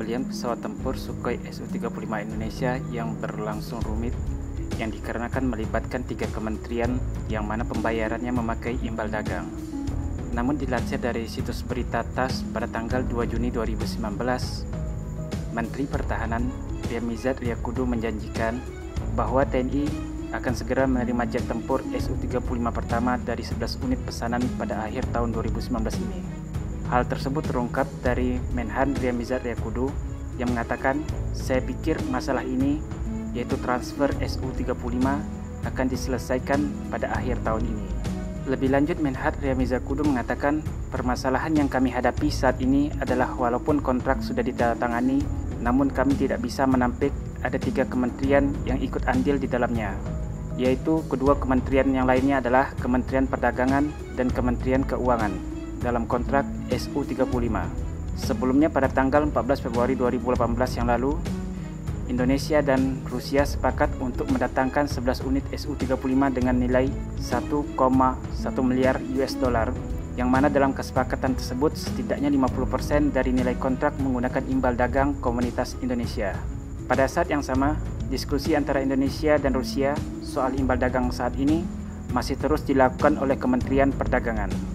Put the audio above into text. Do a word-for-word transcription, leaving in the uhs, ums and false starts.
pembelian pesawat tempur Sukhoi S U tiga puluh lima Indonesia yang berlangsung rumit yang dikarenakan melibatkan tiga kementerian yang mana pembayarannya memakai imbal dagang. Namun dilansir dari situs berita T A S S pada tanggal dua Juni dua ribu sembilan belas, Menteri Pertahanan Ryamizard Ryakudu menjanjikan bahwa T N I akan segera menerima jet tempur S U tiga puluh lima pertama dari sebelas unit pesanan pada akhir tahun dua ribu sembilan belas ini. Hal tersebut terungkap dari Menhan Ryamizard Ryakudu yang mengatakan, "Saya pikir masalah ini, yaitu transfer S U tiga puluh lima, akan diselesaikan pada akhir tahun ini." Lebih lanjut, Menhan Ryamizard Ryakudu mengatakan, "Permasalahan yang kami hadapi saat ini adalah walaupun kontrak sudah ditandatangani, namun kami tidak bisa menampik ada tiga kementerian yang ikut andil di dalamnya, yaitu kedua kementerian yang lainnya adalah Kementerian Perdagangan dan Kementerian Keuangan dalam kontrak S U tiga puluh lima. Sebelumnya pada tanggal empat belas Februari dua ribu delapan belas yang lalu, Indonesia dan Rusia sepakat untuk mendatangkan sebelas unit S U tiga puluh lima dengan nilai satu koma satu miliar U S dollar, yang mana dalam kesepakatan tersebut setidaknya lima puluh persen dari nilai kontrak menggunakan imbal dagang komunitas Indonesia. Pada saat yang sama, diskusi antara Indonesia dan Rusia soal imbal dagang saat ini masih terus dilakukan oleh Kementerian Perdagangan.